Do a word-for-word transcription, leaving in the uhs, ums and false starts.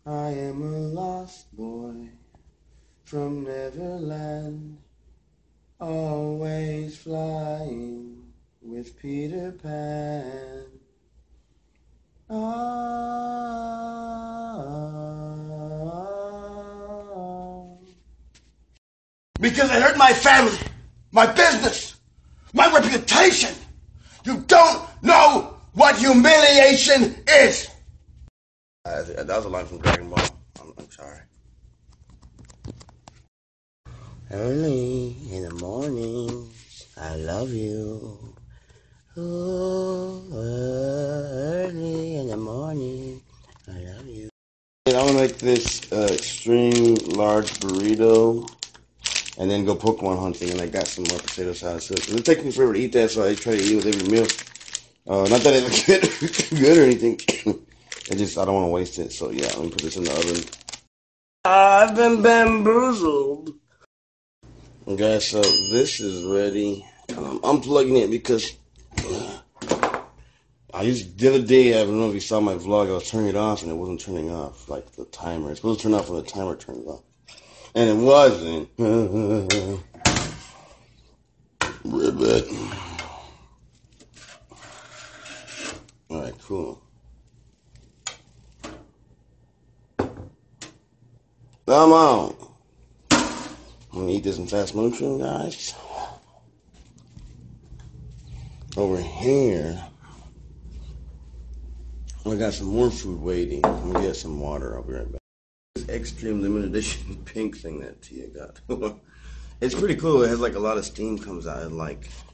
I am a lost boy from Neverland, always flying with Peter Pan. Ah. Because it hurt my family, my business, my reputation. You don't know what humiliation is. Uh, that was a line from Dragon Ball. I'm, I'm sorry. Early in the morning, I love you. Oh, early in the morning, I love you. I want to make this uh, extreme large burrito and then go Pokemon hunting, and I got some more potato salad. So it takes me forever to eat that, so I try to eat it with every meal. Uh, not that it's good, good or anything. I just, I don't want to waste it. So yeah, let me put this in the oven. I've been bamboozled. Okay, so this is ready. I'm unplugging it because uh, I used the other day, I don't know if you saw my vlog, I was turning it off and it wasn't turning off, like the timer. It's supposed to turn off when the timer turns off. And it wasn't. Ribbit. Alright, cool. Come on. I'm gonna eat this in fast motion, guys. Over here, I got some more food waiting. I'm gonna get some water. I'll be right back. This extreme limited edition pink thing that Tia got. It's pretty cool. It has like a lot of steam comes out. Like